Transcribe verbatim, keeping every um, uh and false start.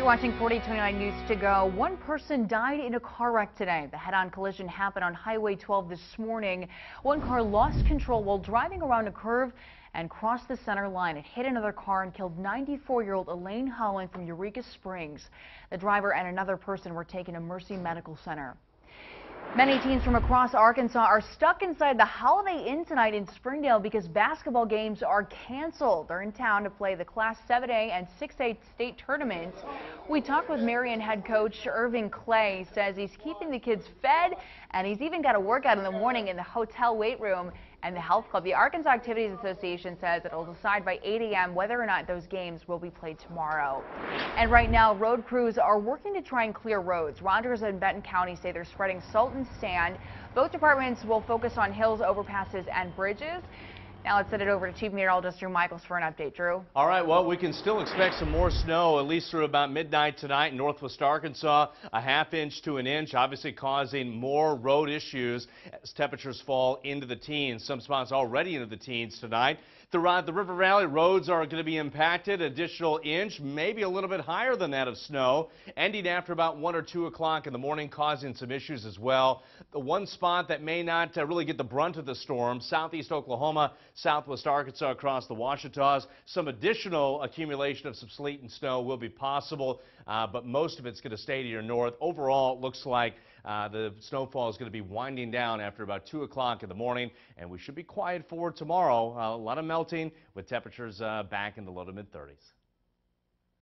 watching forty twenty-nine News to Go. One person died in a car wreck today. The head-on collision happened on Highway twelve this morning. One car lost control while driving around a curve and crossed the center line. It hit another car and killed ninety-four-year-old Elaine Holland from Eureka Springs. The driver and another person were taken to Mercy Medical Center. Many teens from across Arkansas are stuck inside the Holiday Inn tonight in Springdale because basketball games are canceled. They're in town to play the Class seven A and six A state tournaments. We talked with Marion head coach Irving Clay. Says he's keeping the kids fed, and he's even got a workout in the morning in the hotel weight room and the health club. The Arkansas Activities Association says it will decide by eight A M whether or not those games will be played tomorrow. And right now, road crews are working to try and clear roads. Rogers and Benton County say they're spreading salt and sand. Both departments will focus on hills, overpasses, and bridges. Now let's send it over to Chief Meteorologist Drew Michaels for an update. Drew. All right, well, we can still expect some more snow, at least through about midnight tonight in northwest Arkansas. A half inch to an inch, obviously causing more road issues as temperatures fall into the teens. Some spots already into the teens tonight. Throughout the River Valley, roads are going to be impacted. Additional inch, maybe a little bit higher than that of snow, ending after about one or two o'clock in the morning, causing some issues as well. The one spot that may not uh, really get the brunt of the storm, southeast Oklahoma, southwest Arkansas across the Ouachitas. Some additional accumulation of some sleet and snow will be possible, uh, but most of it's going to stay to your north. Overall, it looks like uh, the snowfall is going to be winding down after about two o'clock in the morning, and we should be quiet for tomorrow. Uh, a lot of melting with temperatures uh, back in the low to mid thirties.